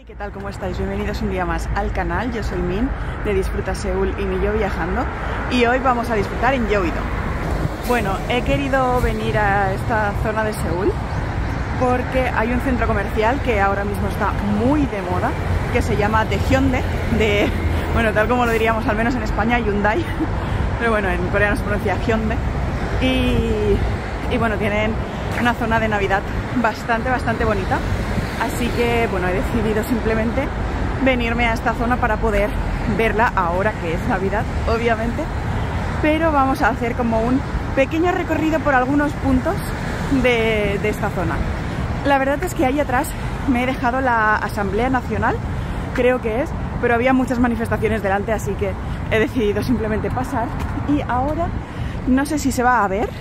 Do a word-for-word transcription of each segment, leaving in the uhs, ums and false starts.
¿Qué tal? ¿Cómo estáis? Bienvenidos un día más al canal. Yo soy Min de Disfruta Seúl y mi yo viajando, y hoy vamos a disfrutar en Yeouido. Bueno, he querido venir a esta zona de Seúl porque hay un centro comercial que ahora mismo está muy de moda, que se llama The Hyundai, de, bueno, tal como lo diríamos al menos en España, Hyundai, pero bueno, en coreano se pronuncia Hyundai, y, y bueno, tienen una zona de Navidad bastante, bastante bonita. Así que bueno, he decidido simplemente venirme a esta zona para poder verla ahora que es Navidad, obviamente. Pero vamos a hacer como un pequeño recorrido por algunos puntos de, de esta zona. La verdad es que ahí atrás me he dejado la Asamblea Nacional, creo que es, pero había muchas manifestaciones delante, así que he decidido simplemente pasar. Y ahora no sé si se va a ver.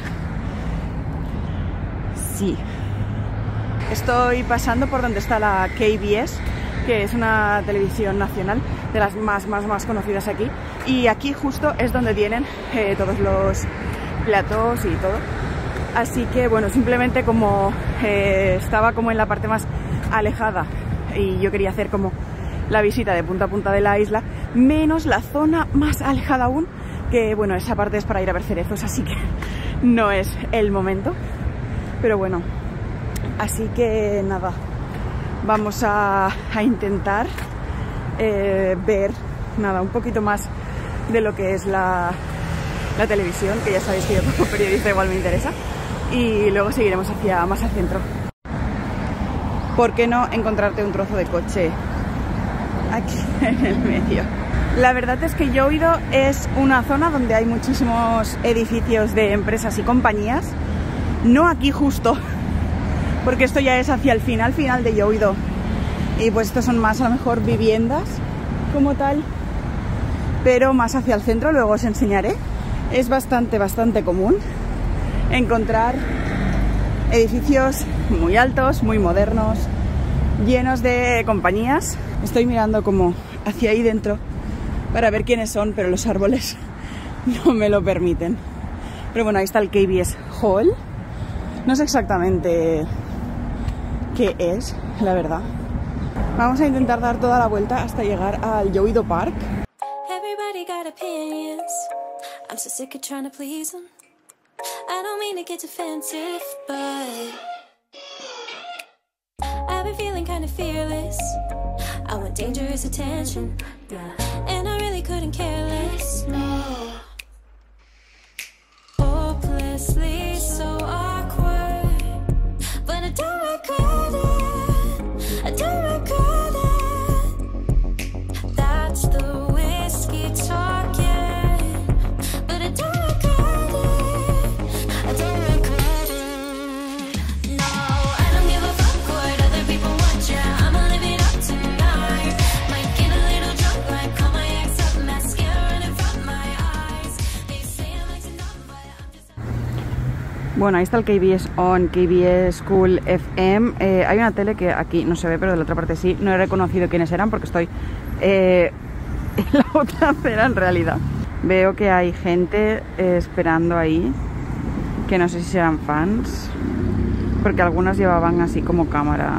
Sí. Estoy pasando por donde está la K B S, que es una televisión nacional de las más, más, más conocidas aquí. Y aquí justo es donde tienen eh, todos los platos y todo. Así que bueno, simplemente como eh, estaba como en la parte más alejada y yo quería hacer como la visita de punta a punta de la isla, menos la zona más alejada aún, que bueno, esa parte es para ir a ver cerezos, así que no es el momento. Pero bueno, así que nada, vamos a, a intentar eh, ver nada, un poquito más de lo que es la, la televisión, que ya sabéis que yo como periodista igual me interesa, y luego seguiremos hacia más al centro. ¿Por qué no encontrarte un trozo de coche aquí en el medio? La verdad es que Yeouido es una zona donde hay muchísimos edificios de empresas y compañías, no aquí justo, porque esto ya es hacia el final, final de Yeouido, y pues estos son más a lo mejor viviendas como tal, pero más hacia el centro, luego os enseñaré. Es bastante, bastante común encontrar edificios muy altos, muy modernos, llenos de compañías. Estoy mirando como hacia ahí dentro para ver quiénes son, pero los árboles no me lo permiten. Pero bueno, ahí está el K B S Hall. No sé exactamente qué es, la verdad. Vamos a intentar dar toda la vuelta hasta llegar al Yeouido Park. Everybody got opinions. I'm so sick of trying to please them. I don't mean to get defensive, but I've been feeling kind of fearless. I want dangerous attention, and I really couldn't care less. No. Hopelessly so awkward, but I don't regret it. I don't regret it. That's the whiskey talking, but I don't regret it. I don't regret it. No, I don't give a fuck what other people want. Yeah, I'ma live it up tonight. Might get a little drunk, like call my ex up, mascara running from my eyes. They say I'm like to numb, but I'm just. Bueno, ahí está el K B S On, K B S Cool F M. Eh, hay una tele que aquí no se ve, pero de la otra parte sí. No he reconocido quiénes eran porque estoy eh, en la otra acera en realidad. Veo que hay gente eh, esperando ahí, que no sé si serán fans, porque algunas llevaban así como cámara.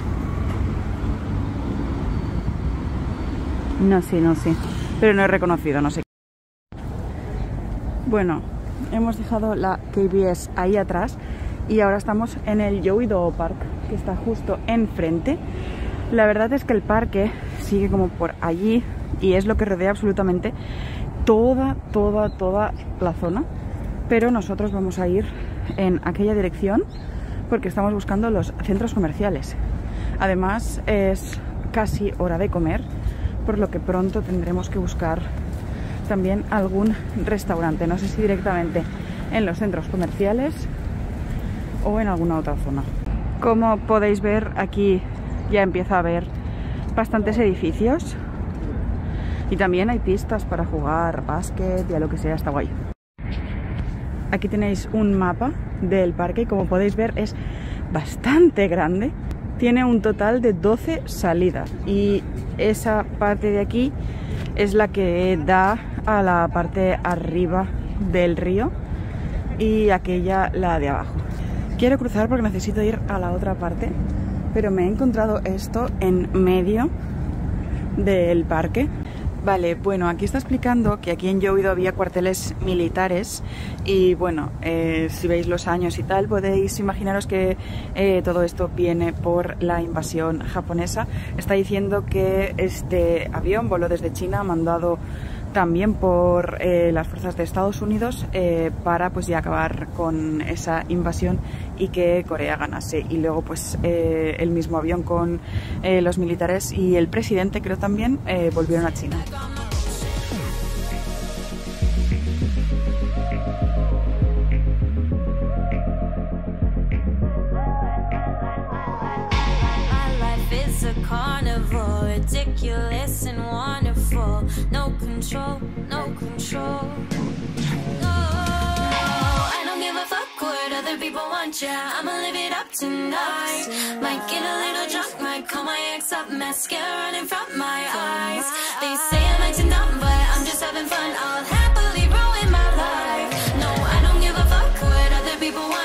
No sé, no sé. Pero no he reconocido, no sé. Bueno, hemos dejado la K B S ahí atrás y ahora estamos en el Yeouido Park, que está justo enfrente. La verdad es que el parque sigue como por allí y es lo que rodea absolutamente toda, toda, toda la zona. Pero nosotros vamos a ir en aquella dirección porque estamos buscando los centros comerciales. Además es casi hora de comer, por lo que pronto tendremos que buscar también algún restaurante, no sé si directamente en los centros comerciales o en alguna otra zona. Como podéis ver, aquí ya empieza a haber bastantes edificios y también hay pistas para jugar básquet y a lo que sea, está guay. Aquí tenéis un mapa del parque y como podéis ver es bastante grande. Tiene un total de doce salidas y esa parte de aquí es la que da a la parte arriba del río y aquella la de abajo. Quiero cruzar porque necesito ir a la otra parte pero me he encontrado esto en medio del parque. Vale, bueno, aquí está explicando que aquí en Yeouido había cuarteles militares y bueno, eh, si veis los años y tal, podéis imaginaros que eh, todo esto viene por la invasión japonesa. Está diciendo que este avión voló desde China, mandado también por eh, las fuerzas de Estados Unidos eh, para pues ya acabar con esa invasión y que Corea ganase. Y luego pues eh, el mismo avión con eh, los militares y el presidente, creo también, eh, volvieron a China. Carnivore, ridiculous and wonderful. No control, no control. No, I don't give a fuck what other people want, yeah. I'ma live it up tonight. Might get a little drunk, might call my ex up, mascara running from my eyes. They say I'm acting dumb, but I'm just having fun. I'll happily ruin my life. No, I don't give a fuck what other people want.